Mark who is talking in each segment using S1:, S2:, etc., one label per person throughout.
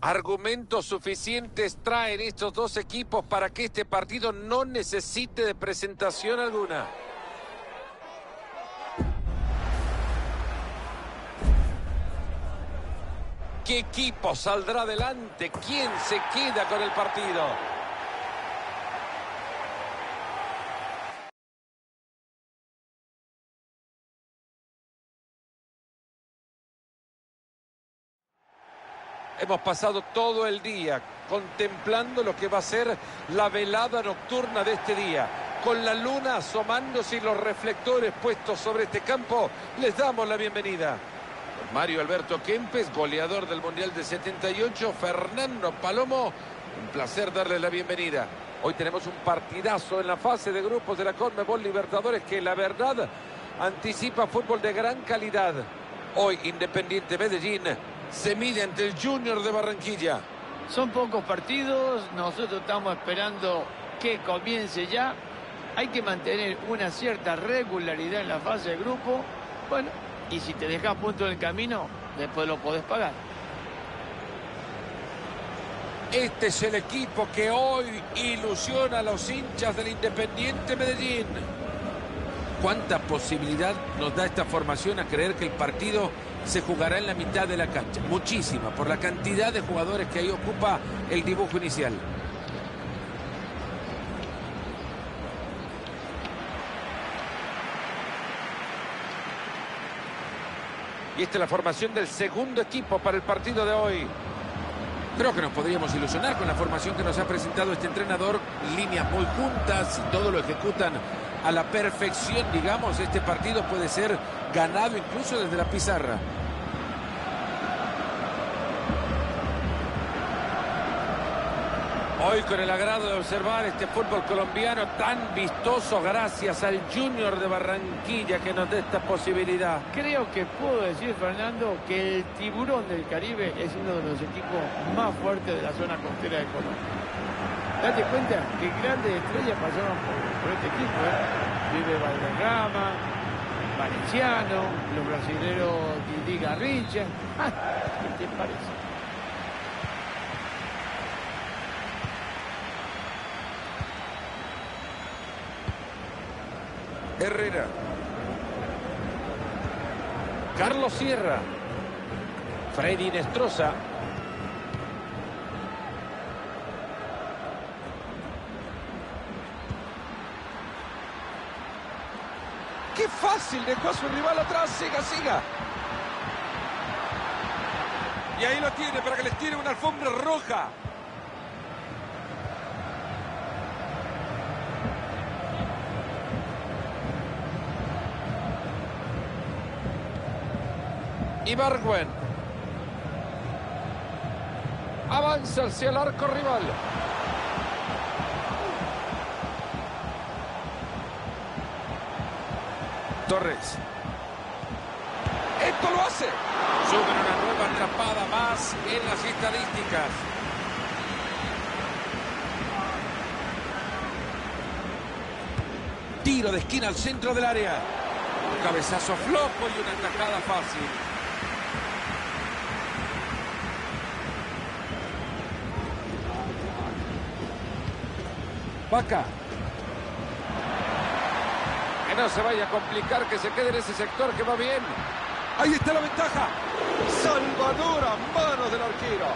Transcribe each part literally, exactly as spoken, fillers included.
S1: Argumentos suficientes traen estos dos equipos para que este partido no necesite de presentación alguna. ¿Qué equipo saldrá adelante? ¿Quién se queda con el partido? Hemos pasado todo el día contemplando lo que va a ser la velada nocturna de este día. Con la luna asomándose y los reflectores puestos sobre este campo, les damos la bienvenida. Mario Alberto Kempes, goleador del Mundial de setenta y ocho. Fernando Palomo, un placer darle la bienvenida. Hoy tenemos un partidazo en la fase de grupos de la CONMEBOL Libertadores que la verdad anticipa fútbol de gran calidad. Hoy Independiente Medellín se mide ante el Junior de Barranquilla.
S2: Son pocos partidos, nosotros estamos esperando que comience ya. Hay que mantener una cierta regularidad en la fase de grupo. Bueno, y si te dejas punto en el camino, después lo podés pagar.
S1: Este es el equipo que hoy ilusiona a los hinchas del Independiente Medellín. ¿Cuánta posibilidad nos da esta formación a creer que el partido se jugará en la mitad de la cancha? Muchísima, por la cantidad de jugadores que ahí ocupa el dibujo inicial. Y esta es la formación del segundo equipo para el partido de hoy. Creo que nos podríamos ilusionar con la formación que nos ha presentado este entrenador. Líneas muy juntas y todo lo ejecutan a la perfección, digamos. Este partido puede ser ganado incluso desde la pizarra. Hoy con el agrado de observar este fútbol colombiano tan vistoso gracias al Junior de Barranquilla que nos da esta posibilidad.
S2: Creo que puedo decir, Fernando, que el Tiburón del Caribe es uno de los equipos más fuertes de la zona costera de Colombia. Date cuenta que grandes estrellas pasaron por, por este equipo, ¿eh? Vive Valderrama, Valenciano, los brasileños Didi Garrincha. ¿Qué te parece?
S1: Herrera. Carlos Sierra. Freddy Nestroza. ¡Qué fácil! Dejó a su rival atrás. Siga, siga. Y ahí lo tiene para que les tire una alfombra roja. Ibargüen. Avanza hacia el arco rival. Torres. Esto lo hace. Suben una nueva atrapada más en las estadísticas. Tiro de esquina al centro del área. Un cabezazo flojo y una atajada fácil. Vaca. Que no se vaya a complicar, que se quede en ese sector que va bien. Ahí está la ventaja. Salvador a manos del arquero.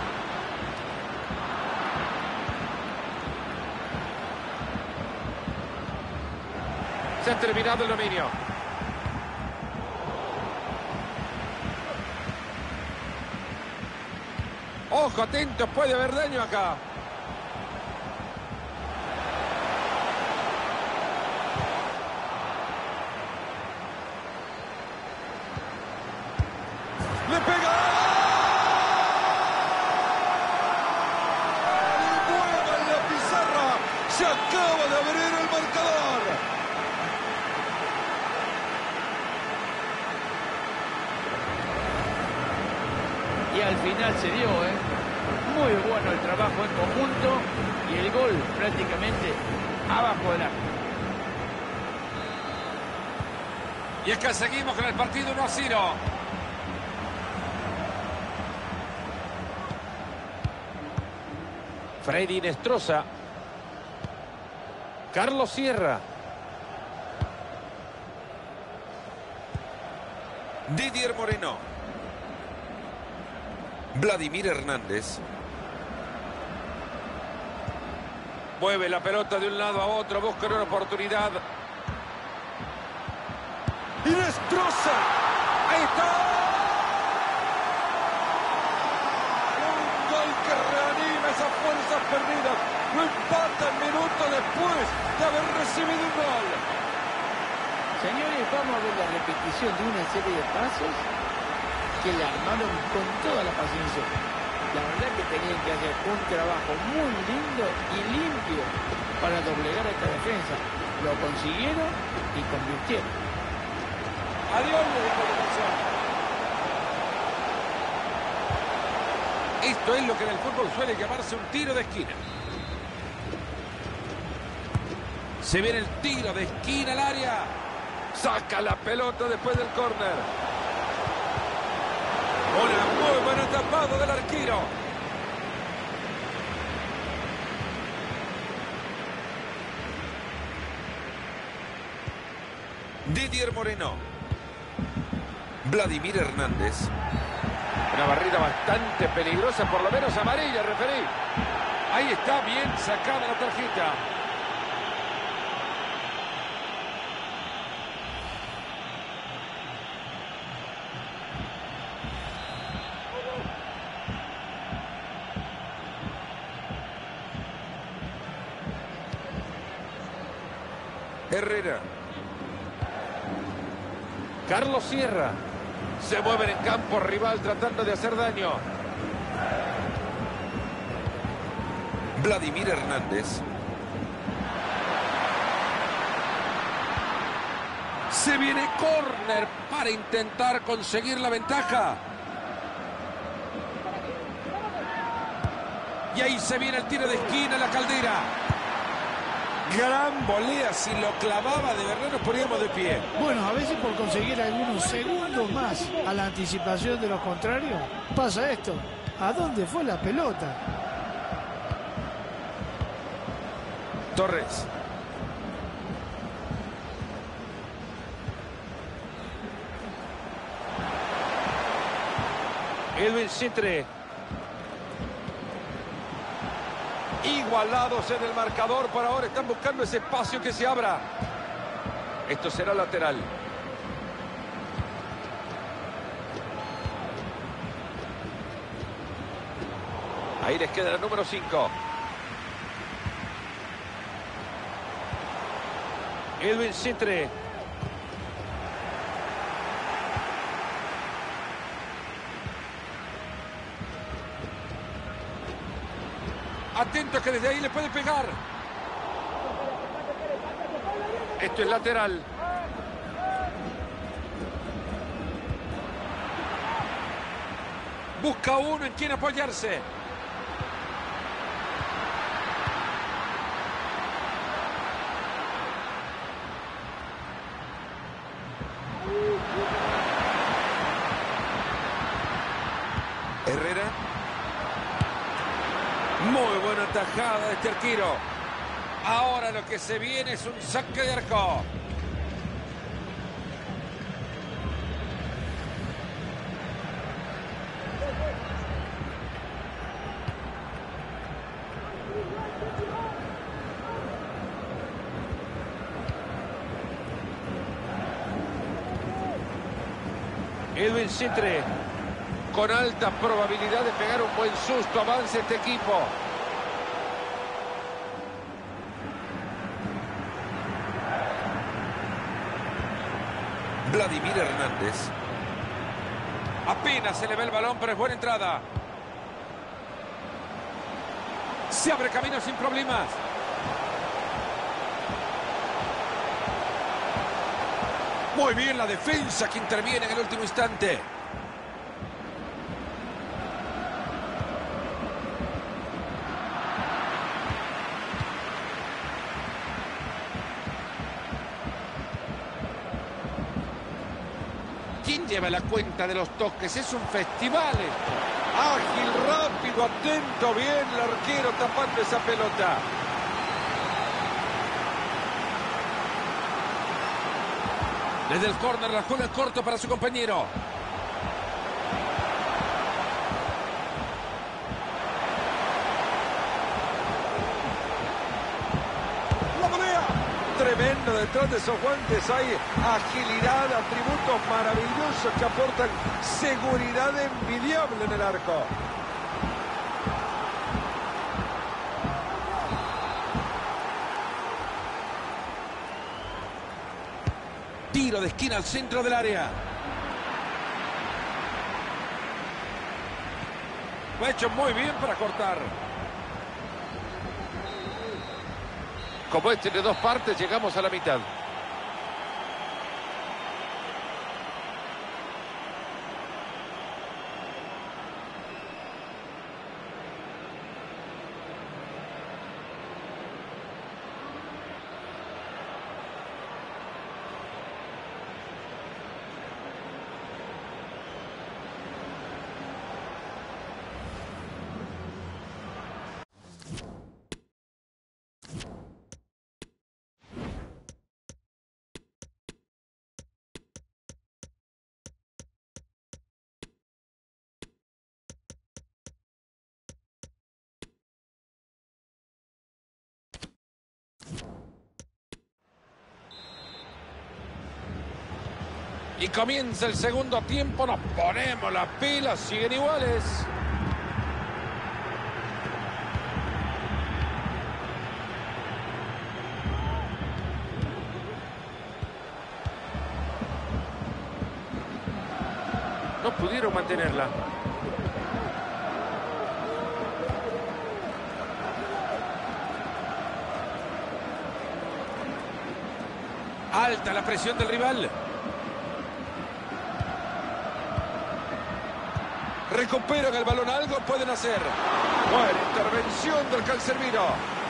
S1: Se ha terminado el dominio. Ojo, atento, puede haber daño acá. ¡Le pega! ¡Y vuelve en la pizarra! ¡Se acaba de abrir el marcador!
S2: Y al final se dio, ¿eh? Muy bueno el trabajo en conjunto y el gol prácticamente abajo del arco.
S1: Y es que seguimos con el partido uno a cero. Freddy Nestroza. Carlos Sierra. Didier Moreno. Vladimir Hernández. Mueve la pelota de un lado a otro, busca una oportunidad. ¡Y destroza! ¡Ahí está! Un gol que reanima esas fuerzas perdidas. Lo empata el minuto después de haber recibido un gol.
S2: Señores, vamos a ver la repetición de una serie de pasos que le armaron con toda la paciencia. La verdad que tenían que hacer un trabajo muy lindo y limpio para doblegar a esta defensa. Lo consiguieron y convirtieron.
S1: Adiós, le dijo la canción. Esto es lo que en el fútbol suele llamarse un tiro de esquina. Se viene el tiro de esquina al área. Saca la pelota después del córner. Una muy buena tapada del arquero. Didier Moreno. Vladimir Hernández. Una barrida bastante peligrosa, por lo menos amarilla, referí. Ahí está, bien sacada la tarjeta. Herrera. Carlos Sierra. Se mueven en campo rival tratando de hacer daño. Vladimir Hernández. Se viene córner para intentar conseguir la ventaja. Y ahí se viene el tiro de esquina, la Caldera. Gran volea, si lo clavaba de verdad nos poníamos de pie.
S2: Bueno, a veces por conseguir algunos segundos más a la anticipación de los contrarios, pasa esto. ¿A dónde fue la pelota?
S1: Torres. Edwin Citre. Igualados en el marcador por ahora. Están buscando ese espacio que se abra. Esto será lateral. Ahí les queda el número cinco. Edwin Citre. Atento que desde ahí le puede pegar. Esto es lateral. Busca uno en quien apoyarse. Herrera. Muy buena tajada de este arquero. Ahora lo que se viene es un saque de arco. Edwin Citre. Con alta probabilidad de pegar un buen susto. Avanza este equipo. Vladimir Hernández. Apenas se le ve el balón, pero es buena entrada. Se abre camino sin problemas. Muy bien la defensa que interviene en el último instante. ¿Quién lleva la cuenta de los toques? Es un festival esto. Ágil, rápido, atento, bien el arquero tapando esa pelota. Desde el córner la juega corto para su compañero. La volea. Tremendo detrás de esos guantes. Hay agilidad, atributos maravillosos que aportan seguridad envidiable en el arco. Tiro de esquina al centro del área. Lo ha hecho muy bien para cortar. Como este de dos partes, llegamos a la mitad. Y comienza el segundo tiempo, nos ponemos las pilas, siguen iguales. No pudieron mantenerla. Alta la presión del rival. Recuperan el balón, algo pueden hacer. Buena intervención del Cancerbero.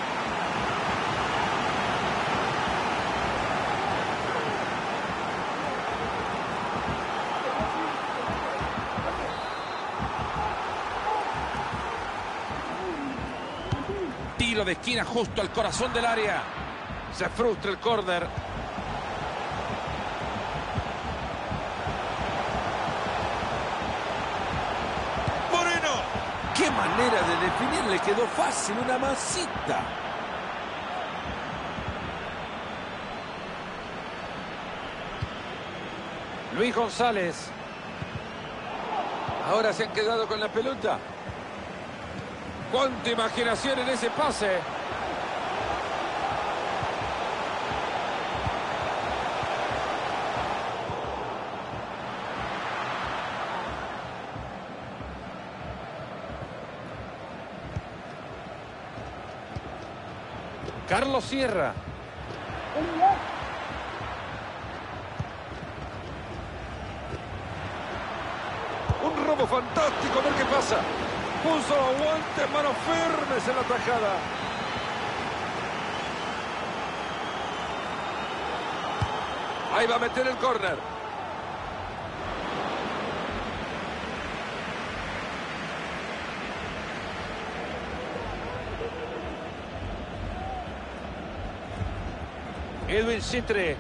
S1: Tiro de esquina justo al corazón del área. Se frustra el córner. ¡Qué manera de definir! Le quedó fácil, una masita. Luis González. Ahora se han quedado con la pelota. ¡Cuánta imaginación en ese pase! Carlos Sierra. Un robo fantástico, a ver qué pasa. Puso guantes, manos firmes en la tajada. Ahí va a meter el córner. Edwin Citre.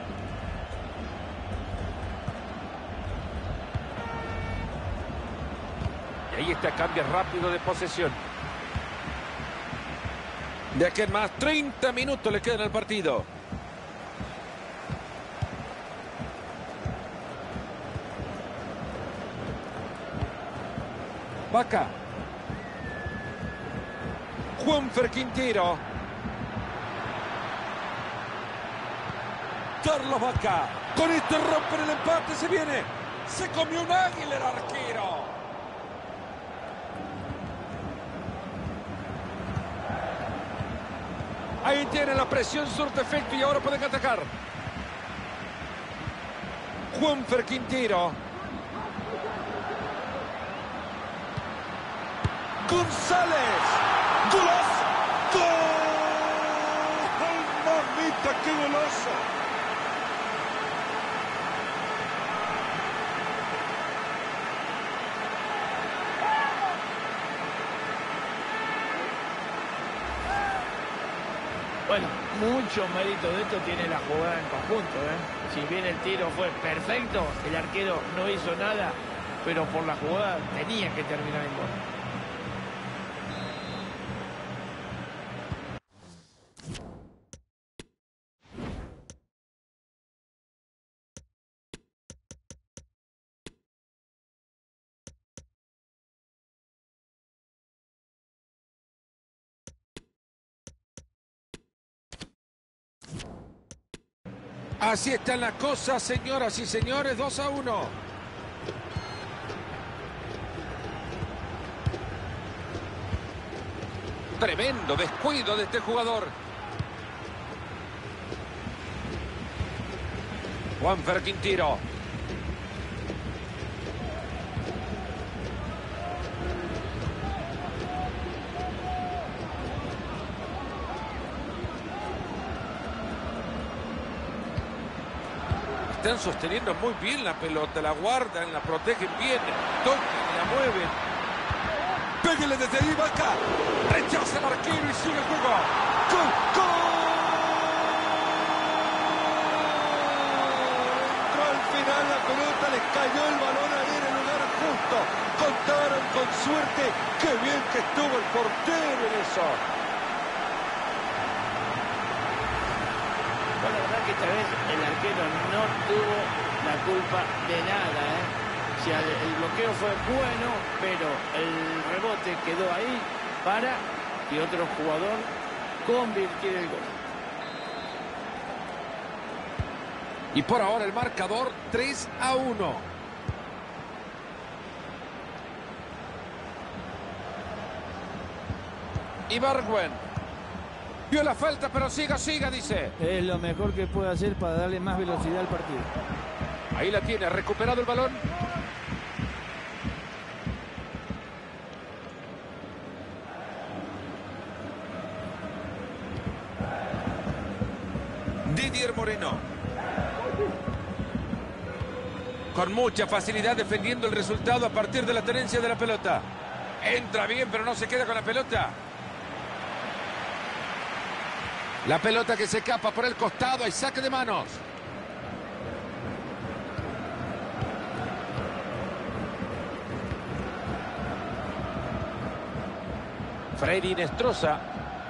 S1: Y ahí está, cambia rápido de posesión. De aquí en más, treinta minutos le quedan al partido. Vaca. Juanfer Quintero. Carlos Vaca. Con esto rompen el empate, se viene. Se comió un águila el arquero. Ahí tiene la presión, surte efecto y ahora pueden atacar. Juanfer Quintero. González. ¡Golazo! ¡Gol! ¡Mamita, qué golazo!
S2: Bueno, mucho mérito de esto tiene la jugada en conjunto, ¿eh? Si bien el tiro fue perfecto, el arquero no hizo nada, pero por la jugada tenía que terminar en gol.
S1: Así están las cosas, señoras y señores, dos a uno. Tremendo descuido de este jugador. Juanfer Quintero. Están sosteniendo muy bien la pelota, la guardan, la protegen bien, tocan, la mueven. Péguele desde ahí, Vaca. Rechaza el arquero y sigue el juego. ¡Gol! ¡Gol! Entró al final la pelota, les cayó el balón ahí en el lugar justo. Contaron con suerte. ¡Qué bien que estuvo el portero en eso!
S2: Bueno, la verdad que esta vez el arquero no tuvo la culpa de nada, ¿eh? O sea, el bloqueo fue bueno, pero el rebote quedó ahí para que otro jugador convirtiera el gol.
S1: Y por ahora el marcador tres a uno. Ibargüen. Vio la falta, pero siga, siga, dice.
S3: Es lo mejor que puede hacer para darle más velocidad al partido.
S1: Ahí la tiene, ha recuperado el balón. Didier Moreno. Con mucha facilidad defendiendo el resultado a partir de la tenencia de la pelota. Entra bien, pero no se queda con la pelota. La pelota que se escapa por el costado, hay saque de manos. Freddy Nestroza.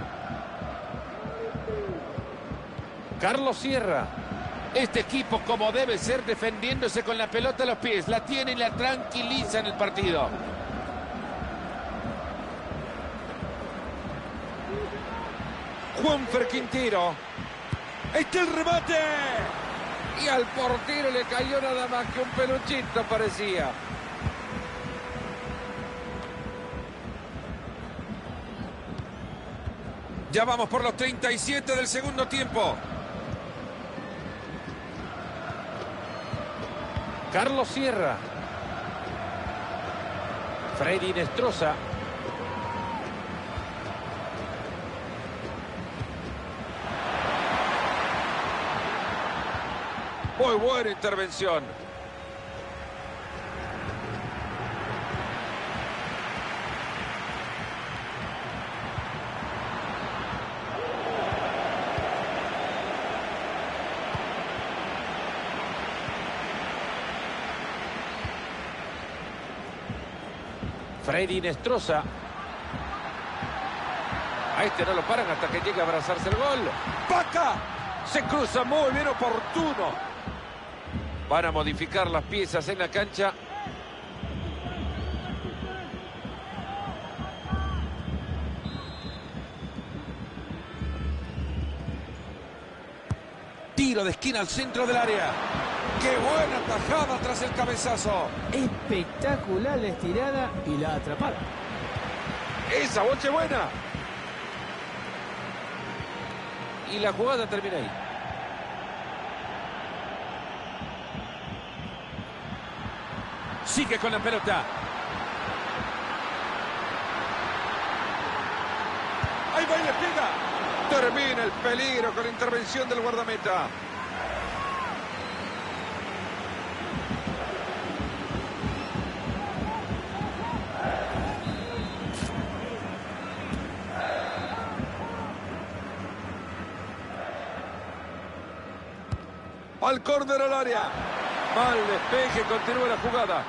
S1: Carlos Sierra. Este equipo, como debe ser, defendiéndose con la pelota a los pies. La tiene y la tranquiliza en el partido. Juanfer Quintero. ¡Ahí está el remate! Y al portero le cayó nada más que un peluchito, parecía. Ya vamos por los treinta y siete del segundo tiempo. Carlos Sierra. Freddy Nestroza. Muy buena intervención. Freddy Nestroza. A este no lo paran hasta que llegue a abrazarse el gol. ¡Paca! Se cruza muy bien, oportuno. Van a modificar las piezas en la cancha. Tiro de esquina al centro del área. ¡Qué buena tajada tras el cabezazo!
S3: Espectacular la estirada y la atrapada.
S1: ¡Esa boche buena! Y la jugada termina ahí. Sigue con la pelota. Ahí va y le pega. Termina el peligro con la intervención del guardameta. al córner al área. Mal despeje, continúa la jugada.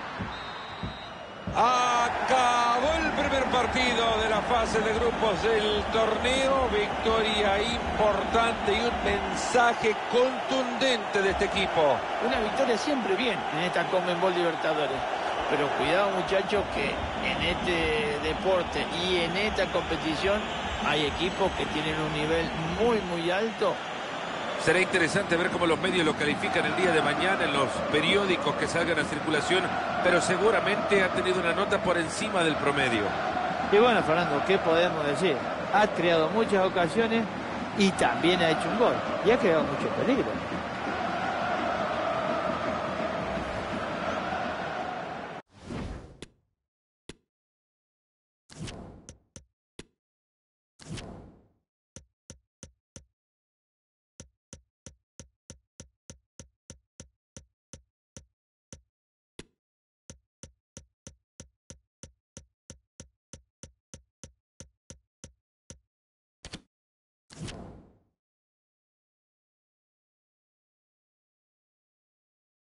S1: Acabó el primer partido de la fase de grupos del torneo. Victoria importante y un mensaje contundente de este equipo.
S2: Una victoria siempre bien en esta Conmebol Libertadores. Pero cuidado, muchachos, que en este deporte y en esta competición hay equipos que tienen un nivel muy, muy alto.
S1: Será interesante ver cómo los medios lo califican el día de mañana en los periódicos que salgan a circulación, pero seguramente ha tenido una nota por encima del promedio.
S2: Y bueno, Fernando, ¿qué podemos decir? Ha creado muchas ocasiones y también ha hecho un gol y ha creado mucho peligro.